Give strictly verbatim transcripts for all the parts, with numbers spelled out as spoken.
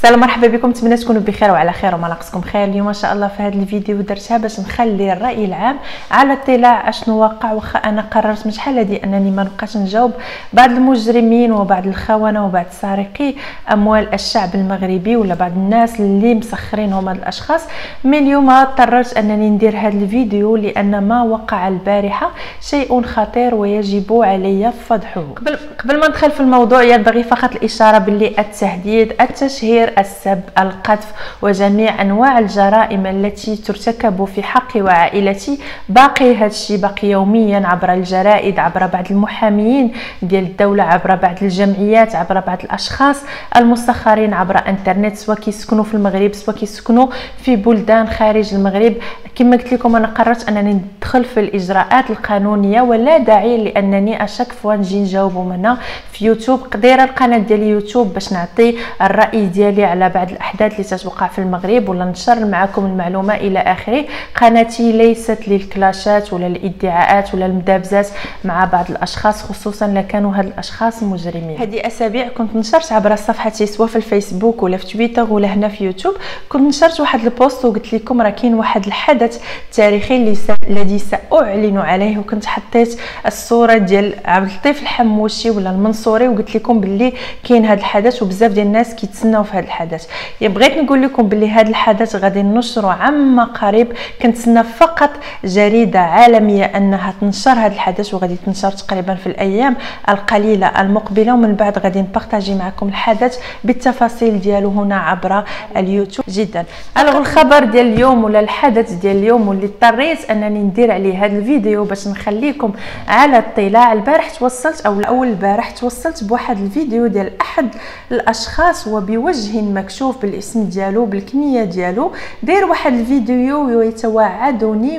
سلام مرحبا بكم، نتمنى تكونوا بخير وعلى خير وما ناقصكم خير. اليوم ان شاء الله في هذا الفيديو درتها باش نخلي الراي العام على اطلاع اشنو وقع. واخا انا قررت من شحال هادي انني ما نبقاش نجاوب بعض المجرمين وبعض الخونه وبعض سارقي اموال الشعب المغربي ولا بعض الناس اللي مسخرينهم هاد الاشخاص، من اليوم اضطررت انني ندير هذا الفيديو لان ما وقع البارحه شيء خطير ويجب علي فضحه. قبل قبل ما ندخل في الموضوع ينبغي فقط الاشاره باللي التهديد، التشهير، السب، القذف وجميع انواع الجرائم التي ترتكب في حقي وعائلتي باقي هادشي باقي يوميا عبر الجرائد، عبر بعض المحاميين ديال الدوله، عبر بعض الجمعيات، عبر بعض الاشخاص المسخرين عبر انترنت، سواء كيسكنوا في المغرب سواء كيسكنوا في بلدان خارج المغرب. كما قلت لكم انا قررت انني ندخل في الاجراءات القانونيه ولا داعي لانني اشك فنجي نجاوبوا منها في يوتيوب. قديره القناه ديال يوتيوب باش نعطي الراي ديالي على بعض الاحداث اللي تتوقع في المغرب ولا نشر معكم المعلومه الى اخره. قناتي ليست للكلاشات ولا الادعاءات ولا المدابزات مع بعض الاشخاص، خصوصا لا كانوا هاد الاشخاص مجرمين. هذه اسابيع كنت نشرت عبر صفحتي سواء في الفيسبوك ولا في تويتر ولا هنا في يوتيوب، كنت نشرت واحد البوست وقلت لكم راه كاين واحد الحدث تاريخي اللي س... الذي ساعلن عليه، وكنت حطيت الصوره ديال عبد اللطيف الحموشي ولا المنصوري وقلت لكم باللي كاين هذا الحدث وبزاف ديال الناس كيتسناو في هذا الحدث. يعني بغيت نقول لكم باللي هذا الحدث غادي ننشره عما قريب، كنتسنى فقط جريده عالميه انها تنشر هذا الحدث وغادي تنشر تقريبا في الايام القليله المقبله، ومن بعد غادي نبارطاجي معكم الحدث بالتفاصيل ديالو هنا عبر اليوتيوب. جدا الغ الخبر ديال اليوم ولا الحدث ديال اليوم واللي اضطريت انني ندير عليه هذا الفيديو باش نخليكم على اطلاع. البارح توصلت او اول البارح توصلت بواحد الفيديو ديال احد الاشخاص وبوجه مكشوف بالاسم ديالو بالكنيه ديالو، داير واحد الفيديو ويتوعدني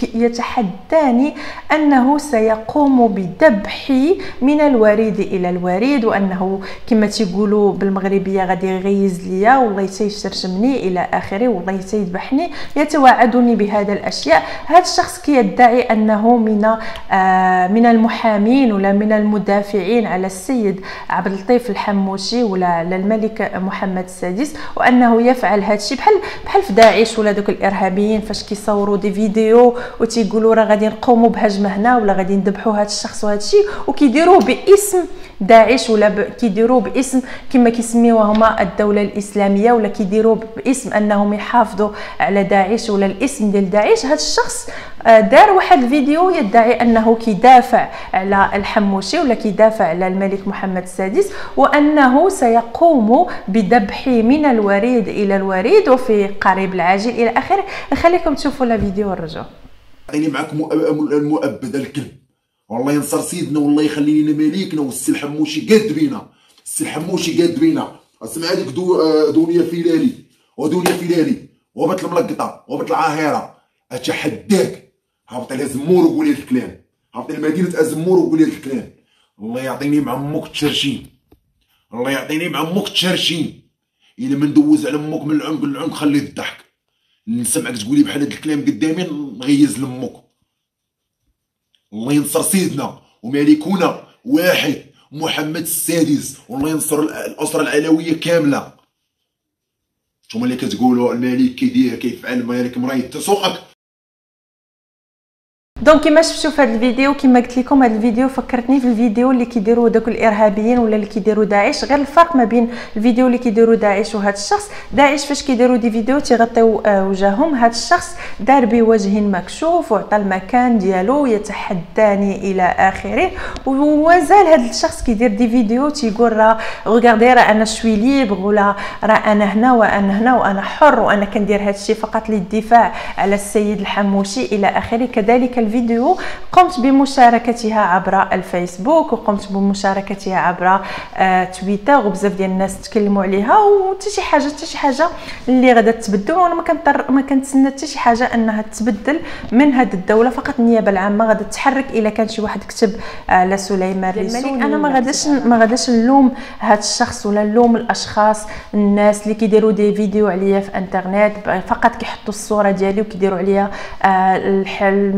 ويتحداني انه سيقوم بذبحي من الوريد الى الوريد، وانه كما تيقولوا بالمغربيه غادي يغيز ليا والله تيشرشمني الى اخره والله تيذبحني. يتوعدني بهذا الاشياء. هذا الشخص كيدعي انه من آه من المحامين ولا من المدافعين على السيد عبد اللطيف الحموشي ولا على الملك محمد السادس، وانه يفعل هذا الشيء بحال بحال في داعش ولا دوك الارهابيين فاش كيصوروا دي فيديو وتيقولوا راه غادي نقوموا بهجمه هنا ولا غادي نذبحوا هذا الشخص وهذا الشيء، وكيديروه باسم داعش ولا ب... كيديروه باسم كما كيسميوها هما الدوله الاسلاميه، ولا كيديروه باسم انهم يحافظوا على داعش ولا الاسم ديال داعش. هذا الشخص دار واحد الفيديو يدعي انه كيدافع على الحموشي ولا كيدافع على الملك محمد السادس، وانه سيقوم بذبحه من الوريد الى الوريد وفي قريب العاجل الى اخره. نخليكم تشوفوا الفيديو ونرجعوا. عطيني معاك المؤبد الكلب، والله ينصر سيدنا والله يخلي لنا مليكنا، والسي الحموشي قاد بينا، السي الحموشي قاد بينا. اسمع هذيك دو دنيا فيلالي ودنيا فيلالي وبت الملقطه وبت العاهره، اتحداك هبط على زمور وقول لي الكلام، هبط لمدينه ازمور وقول لي الكلام. الله يعطيني مع امك تشرشين، الله يعطيني مع امك تشرشين. الا ما ندوز على امك من العنق للعنق خلي الضحك، نسمعك تقولي بحال هاد الكلام قدامي نغيز لامك. الله ينصر سيدنا وملكنا واحد محمد السادس، والله ينصر الاسره العلويه كامله. نتوما اللي كتقولوا الملك كيدير كيفعل الملك مريض تسوقك. دونك كما شفتوا في هذا الفيديو، كما قلت لكم هذا الفيديو فكرتني في الفيديو اللي كيديروا داك الارهابيين ولا اللي كيديروا داعش. غير الفرق ما بين الفيديو اللي كيديروا داعش وهذا الشخص، داعش فاش كيديروا دي فيديو تيغطيو آه وجههم، هذا الشخص دار بوجه مكشوف وعطى المكان ديالو يتحداني الى اخره. ومازال هذا الشخص كيدير دي فيديو تيقول راه غوغاردي راه انا شوي ليبر ولا راه انا هنا وانا هنا وانا حر وانا كندير هذا الشيء فقط للدفاع على السيد الحموشي الى اخره. كذلك الفيديو قمت بمشاركتها عبر الفيسبوك وقمت بمشاركتها عبر آه تويتر، وبزاف ديال الناس تكلموا عليها، وحتى شي حاجه حتى شي حاجه اللي غادا تبدل. وانا ما كنطر ما كنتسنى حتى شي حاجه انها تبدل من هذه الدوله، فقط النيابه العامه غادا تحرك الا كان شي واحد كتب على سليمان الريسوني. انا ما غاداش ما غاداش نلوم هذا الشخص ولا نلوم الاشخاص الناس اللي كيديروا دي فيديو عليا في انترنت، فقط كيحطوا الصوره ديالي وكيديروا عليا آه اللايف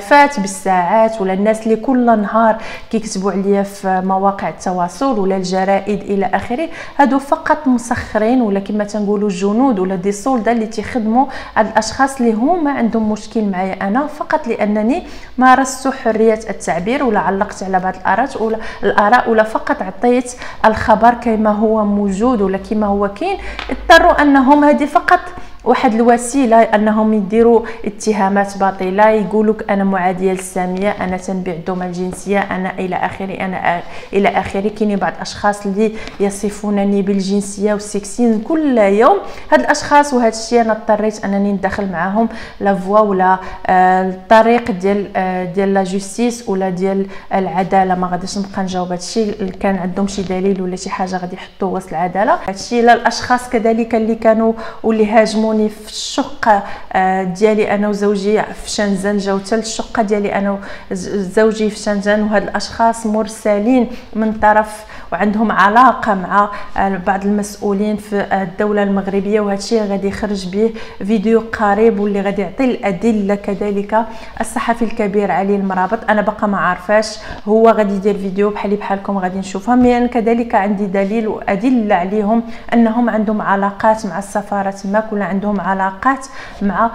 بالالافات بالساعات، ولا الناس اللي كل نهار كيكتبوا عليا في مواقع التواصل ولا الجرائد الى اخره، هادو فقط مسخرين ولا كما تنقولوا جنود ولا دي سولدا اللي تيخدموا هاد الاشخاص اللي هما عندهم مشكل معايا انا، فقط لانني مارست حريه التعبير ولا علقت على بعض الاراء ولا الاراء ولا فقط عطيت الخبر كما هو موجود ولا كما هو كاين. اضطروا انهم هذه فقط واحد الوسيله انهم يديروا اتهامات باطله، يقولوك انا معاديه للساميه، انا تنبيع الدم الجنسيه، انا الى اخره انا الى اخره. كاينين بعض الاشخاص اللي يصفونني بالجنسيه والسكسين كل يوم. هاد الاشخاص وهذا الشيء انا اضطريت انني ندخل معاهم لا فوا ولا آه الطريق ديال آه ديال لا جوستيس ولا ديال العداله. ما غاديش نبقى نجاوب هذا الشيء، كان عندهم شي دليل ولا شي حاجه غادي يحطوه وسط العداله. هذا الشيء للاشخاص كذلك اللي كانوا واللي هاجموا في الشقه ديالي انا وزوجي في شنزن، جاو حتى الشقه ديالي انا وزوجي في شنزن، وهاد الاشخاص مرسلين من طرف وعندهم علاقه مع بعض المسؤولين في الدوله المغربيه. وهذا الشيء غادي يخرج به فيديو قريب واللي غادي يعطي الادله. كذلك الصحفي الكبير علي المرابط انا باقا ما عارفاش، هو غادي يدير فيديو بحالي بحالكم غادي نشوفها، مي انا كذلك عندي دليل وادله عليهم انهم عندهم علاقات مع السفاره تماك ولا عندهم علاقات مع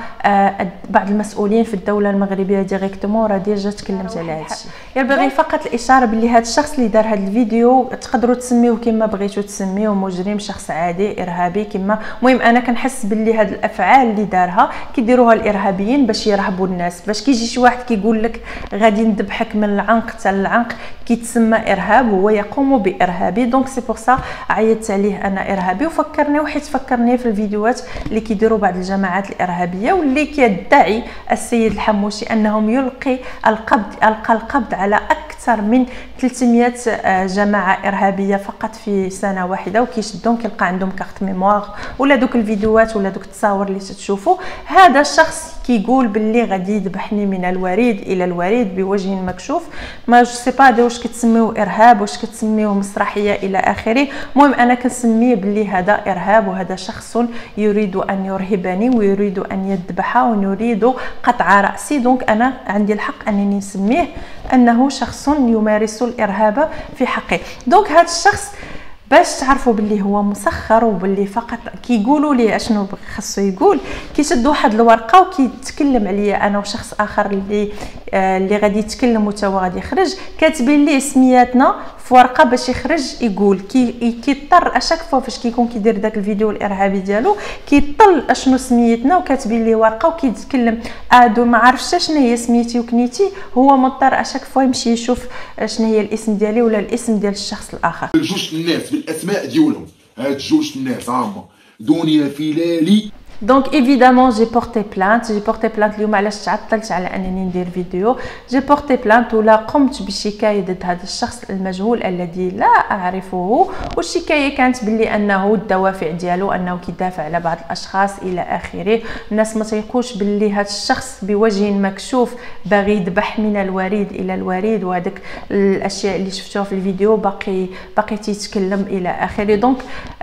بعض المسؤولين في الدوله المغربيه ديريكتومون. راه ديجا تكلمت على هذا الشيء. يبغي فقط الاشاره باللي هذا الشخص اللي دار هذا الفيديو تقدروا تسميوه كما بغيتوا تسميوه، مجرم، شخص عادي، ارهابي كما. المهم انا كنحس باللي هاد الافعال اللي دارها كيديروها الارهابيين باش يرهبوا الناس، باش كيجي شي واحد كيقول لك غادي نذبحك من العنق حتى العنق كيتسمى ارهاب، هو يقوم بارهابي. دونك سي بور سا عيطت عليه انا ارهابي، وفكرني وحيت فكرني في الفيديوهات اللي كيديروا بعض الجماعات الارهابيه واللي كيدعي السيد الحموشي انهم يلقي القبض القى القبض على اكثر من ثلاثمية جماعه ارهابيه فقط في سنه واحده، وكيشدهم كيلقى عندهم كارت ميموار ولا دوك الفيديوهات ولا دوك التصاور اللي تتشوفوا. هذا الشخص كيقول باللي غادي يذبحني من الوريد الى الوريد بوجه مكشوف. ما جو سي با واش كتسميوه ارهاب واش كتسميوه مسرحيه الى اخره. المهم انا كنسميه باللي هذا ارهاب، وهذا شخص يريد ان يرهبني ويريد ان يذبح ويريد قطع راسي. دونك انا عندي الحق انني نسميه انه شخص يمارس الارهاب في حقي. دونك هذا الشخص باش تعرفوا باللي هو مسخر وباللي فقط كيقولوا لي اشنو خاصو يقول، كيشد واحد الورقه وكيتكلم عليا انا وشخص اخر اللي آه اللي غادي يتكلم وتا هو غادي يخرج، كاتبين ليه سمياتنا في ورقه باش يخرج يقول. كي كيضطر اشاك فوا فاش كيكون كيدير داك الفيديو الارهابي ديالو كيطل اشنو سميتنا وكاتبين ليه ورقه وكيتكلم ادو ما عرفش شنو هي سميتي وكنيتي، هو مضطر اشاك فوا يمشي يشوف شنو هي الاسم ديالي ولا الاسم ديال الشخص الاخر. جوج الناس بالاسماء ديالهم، هاد جوج الناس هما دنيا فيلالي. دونك ايفيدامون جي بورتي بلانت جي بورتي بلانت اليوم. علاش تعطلت على انني ندير فيديو؟ جي بورتي بلانت ولا قمت بشكايه ضد هذا الشخص المجهول الذي لا اعرفه، والشكايه كانت باللي انه الدوافع ديالو انه كيدافع على بعض الاشخاص الى اخره. الناس ما تيقوش باللي هذا الشخص بوجه مكشوف باغي يذبح من الوريد الى الوريد، وهذاك الاشياء اللي شفتوها في الفيديو باقي باقي تيتكلم الى اخره. دونك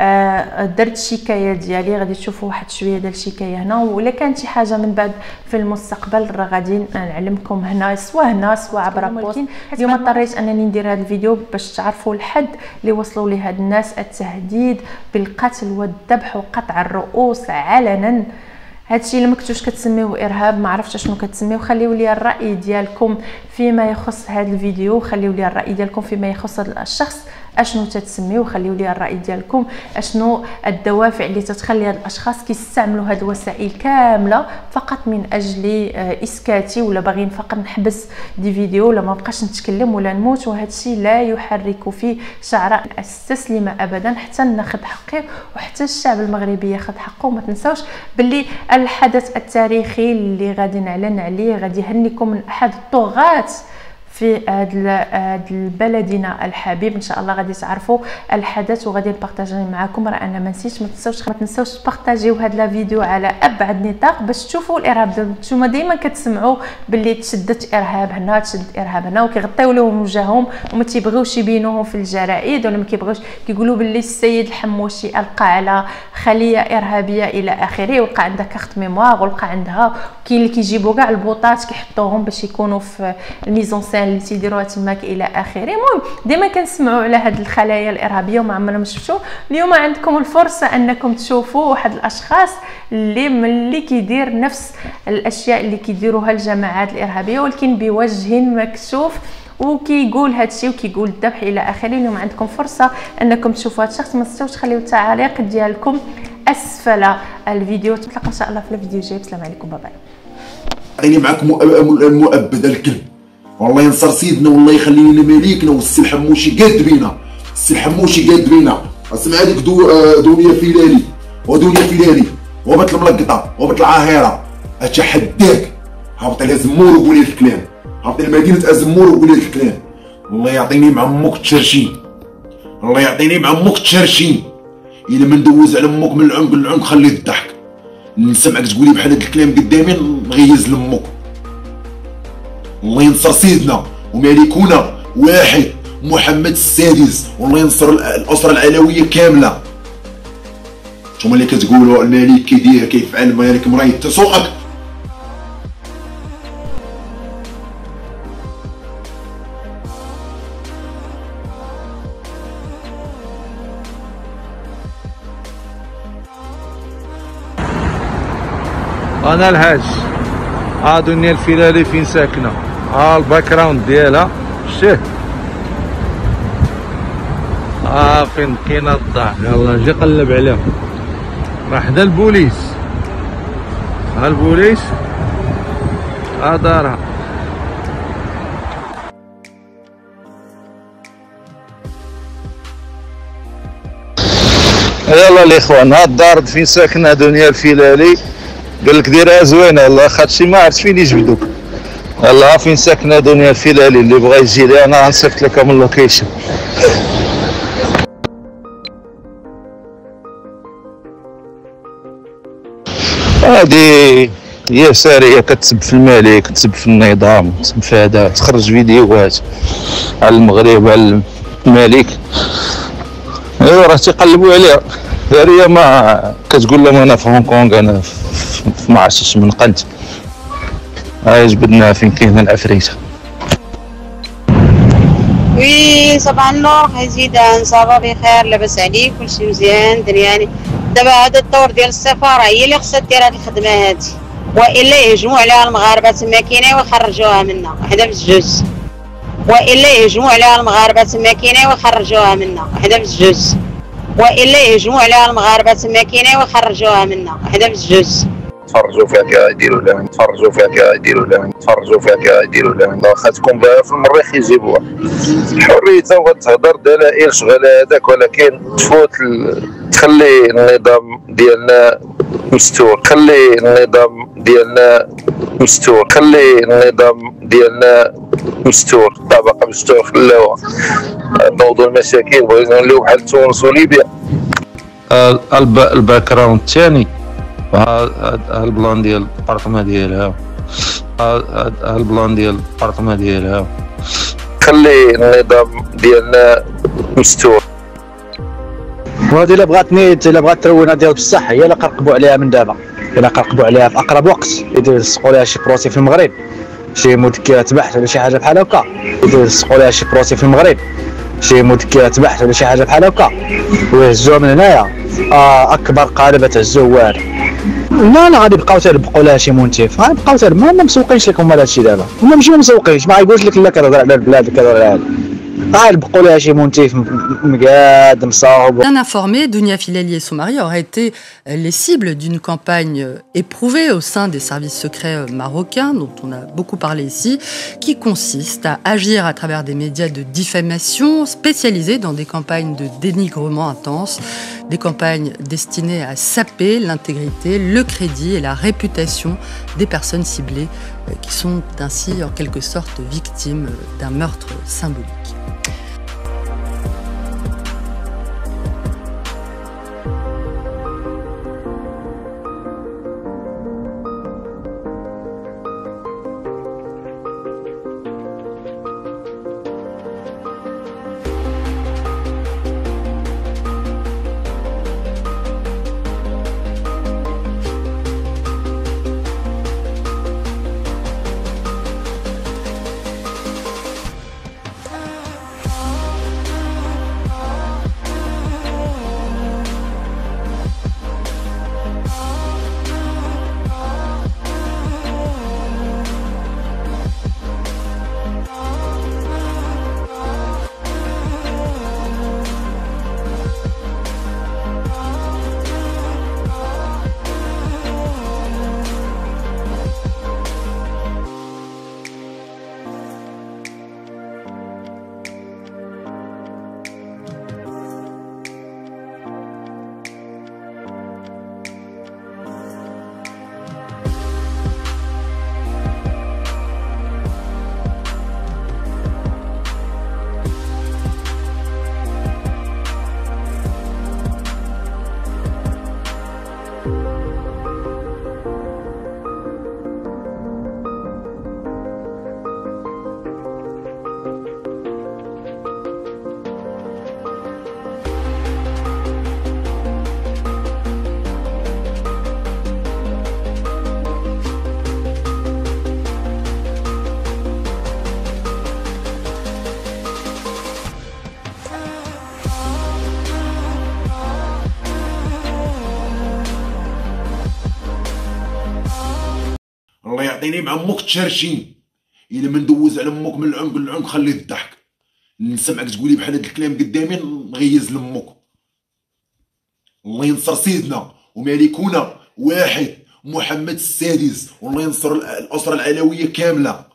آه درت الشكايه ديالي، غادي تشوفوا واحد شويه الشكايه هنا، ولا كانت شي حاجه من بعد في المستقبل راه غادي نعلمكم هنا سوا هنا سوا عبر بوست. اليوم اضطريت انني ندير هذا الفيديو باش تعرفوا الحد اللي وصلوا ليه هاد الناس، التهديد بالقتل والذبح وقطع الرؤوس علنا. هادشي اللي مكتوش كتسميوه ارهاب، ما عرفتش شنو كتسميوه. خليوا لي الراي ديالكم فيما يخص هذا الفيديو، خليوا لي الراي ديالكم فيما يخص هذا الشخص اشنو تتسميو، خليوا لي الراي ديالكم اشنو الدوافع اللي تتخلي هاد الاشخاص كيستعملوا هاد الوسائل كامله فقط من اجل اسكاتي ولا باغيين فقط نحبس دي فيديو ولا ما بقاش نتكلم ولا نموت. وهذا الشيء لا يحرك في شعره استسلم ابدا حتى ناخذ حقي وحتى الشعب المغربي ياخذ حقه. وما تنساوش باللي الحدث التاريخي اللي غادي نعلن عليه غادي يهنيكم من احد الطغاة في هذا بلدنا الحبيب. ان شاء الله غادي تعرفوا الحدث وغادي نبارطاجي معكم. راه انا ما نسيتش، ما تنساوش ما تنساوش تبارطاجيو هذا لا فيديو على ابعد نطاق باش تشوفوا الارهاب. نتوما ديما كتسمعوا باللي تشدت ارهاب هنا تشد ارهاب هنا وكيغطيو لهم وجههم وما تيبغيوش يبينوهم في الجرائد ولا ما كيبغيوش كيقولوا باللي السيد الحموشي القى على خليه ارهابيه الى اخره، وقع عندها كارت ميموار ولقى عندها. كاين اللي كيجيبوا كاع البوطات كيحطوهم باش يكونوا في الميزون سين اللي تيديروها تماك الى اخره. المهم ديما كنسمعوا على هاد الخلايا الارهابيه وما عمرنا ما شفتو. اليوم عندكم الفرصه انكم تشوفوا واحد الاشخاص اللي ملي كيدير نفس الاشياء اللي كيديروها الجماعات الارهابيه ولكن بوجه مكشوف وكيقول هادشي وكيقول الذبح الى اخره. اليوم عندكم فرصه انكم تشوفوا هاد الشخص. ما تنساوش تخليو التعاليق ديالكم اسفل الفيديو. نتلاقاو ان شاء الله في الفيديو الجاي. السلام عليكم، باي باي. عيني معاك مؤبد الكلب، والله ينصر سيدنا والله يخلينا مليكنا. والسي الحموشي قاد بينا، السي الحموشي قاد بينا. اسمع هذيك دو دنيا فيلالي ودنيا فيلالي وبت الملقطه وبت العاهره اتحداك. هبط على زمور وقولي الكلام، هبط لمدينه ازمور وقولي الكلام. الله يعطيني مع امك تشرشين، الله يعطيني مع امك تشرشين. الا ما ندوز على امك من العنق للعنق خلي الضحك. نسمعك تقولي بحال هذا الكلام قدامي نغيز لامك. الله ينصر سيدنا وملكنا واحد محمد السادس، والله ينصر الاسره العلويه كامله. نتوما اللي كتقولوا الملك كيدير كيفعل مالك مريض تسوقك. انا الحاج. ها دنيا الفيلالي فين ساكنه، ها الباك جراوند ديالها شتيه، ها فين كاينه الدار. يلا جي قلب عليهم، راه حدا البوليس. ها البوليس، ها دارها. يلا الاخوان، ها الدار فين ساكنه دنيا الفيلالي. قال لك ديرها زوينه والله، خاطشي ما عرفت فين يجبدوك. يلا فين ساكنه دنيا الفيلالي، اللي بغى يجي لي انا غنصيفط لكم اللوكيشن. هادي هي ساريه كتسب في الملك، كتسب في النظام، كتسب في هذا، تخرج فيديوهات على المغرب على الملك. ايوا راه تيقلبوا عليها. هي ما كتقول لهم انا في هونغ كونغ، انا في ما عرفتش من قنت. هاي جبدناها فين كاين العفريته. وي صباح النور حزيدان، صافا بخير، لاباس عليك، كلشي مزيان درياني. دابا هذا الدور ديال السفاره هي اللي خصها دير هذه الخدمه هذه، والا يهجموا عليها المغاربه تما كاينه ويخرجوها منا، وحده من الجوج. والا يهجموا عليها المغاربه تما كاينه ويخرجوها منا، وحده من الجوج. والا يهجموا عليها المغاربه تما كاينه ويخرجوها منا، وحده من الجوج. تفرجوا فيها كاع يديروا لها، تفرجوا فيها كاع يديروا لها، تفرجوا فيها كاع يديروا لها. واخا تكون باغا في المريخ يجيبوها. حريتها وغتهضر دلائل شغل هذاك، ولكن تفوت تخلي النظام ديالنا مستور، خلي النظام ديالنا مستور، خلي النظام ديالنا مستور، الطبقه مستور خلاوها. نوضوا المشاكل بغينا نوليو بحال تونس وليبيا. الباك جراوند الثاني، ها البلان ديال البارطما ديالها، ها البلان ديال البارطما ديالها. خلي النظام ديالنا مستور. وهذه الا بغاتني الا بغات ترونها ديال بصح هي اللي قرقبوا عليها من دابا، الا قرقبوا عليها في اقرب وقت يلصقوا لها شي بروسي في المغرب، شي مذكرات بحث ولا شي حاجه بحال هكا، يلصقوا لها شي بروسي في المغرب، شي مذكرات بحث ولا شي حاجه بحال هكا، ويهزوها من هنايا. آه اكبر قالبه تهزوها. لا لا غادي يبقاو تيربقوا لها شي منتف، غيبقاو تير ما مسوقينش لكم هذا الشيء دابا، هما ماشي ما مسوقينش، ما غايقولش لك لا كتهضر على البلاد كتهضر على هذا. Bien informé, Dounia Filali et son mari auraient été les cibles d'une campagne éprouvée au sein des services secrets marocains, dont on a beaucoup parlé ici, qui consiste à agir à travers des médias de diffamation spécialisés dans des campagnes de dénigrement intense, des campagnes destinées à saper l'intégrité, le crédit et la réputation des personnes ciblées qui sont ainsi en quelque sorte victimes d'un meurtre symbolique. الله يعطيني مع امك تشرشين. الا ما ندوز على امك من العنق للعنق خليه الضحك. نسمعك تقولي بحال هاد الكلام قدامي نغيز لامك. الله ينصر سيدنا ومالكونا واحد محمد السادس، والله ينصر الاسره العلويه كامله.